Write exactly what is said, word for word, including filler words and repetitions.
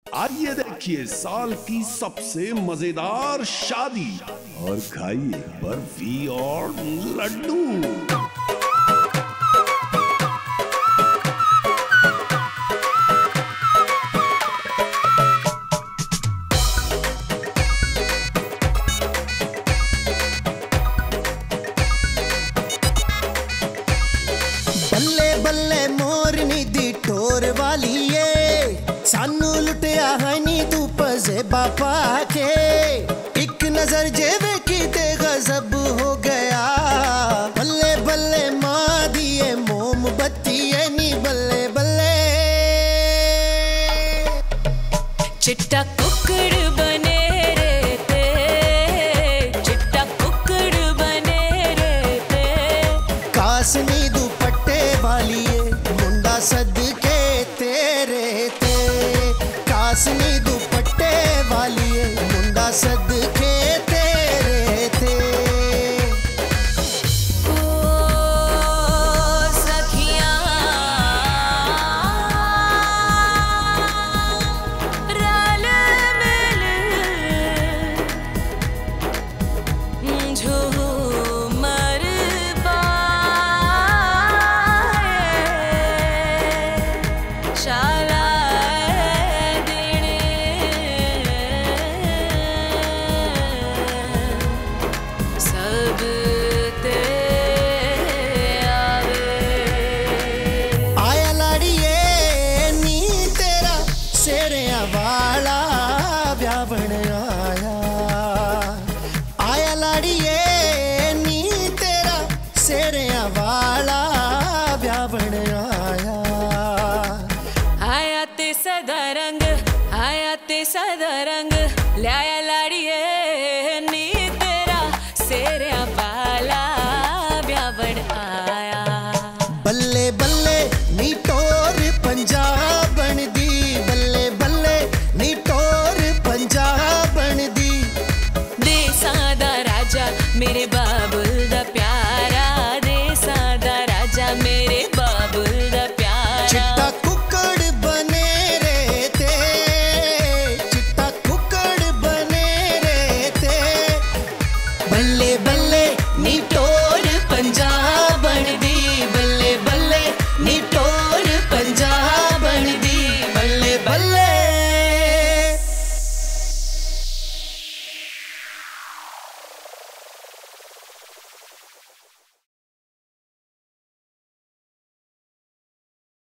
आइए देखिए साल की सबसे मजेदार शादी और खाइए बर्फी और लड्डू। बल्ले बल्ले मोरनी दी टोर वालीए, सानू लुटिया है नी तू पजेबा पाके। एक नजर जेवे की ते गजब हो गया। बल्ले बल्ले माँ दिए मोमबत्ती है नी बल्ले बल्ले। चिट्टा कुकड़ बने रे ते, चिट्टा कुकड़ बने रे ते। कासनी दुपट्टे वालीए, मुंडा सदके तेरे ते। कासनी दुपट्टे वालीए, मुंडा सदके तेरे ते। ओ सखियां रल मिल झूमर पाए, शाला सब ते आवे। आया लाड़िए नी तेरा सेड़िया वाला ब्यावन आया। आया लाड़िए नी तेरा सेड़िया वाला ब्यावन आया। आया ते सदा रंग, आया ते सदा रंग, लाया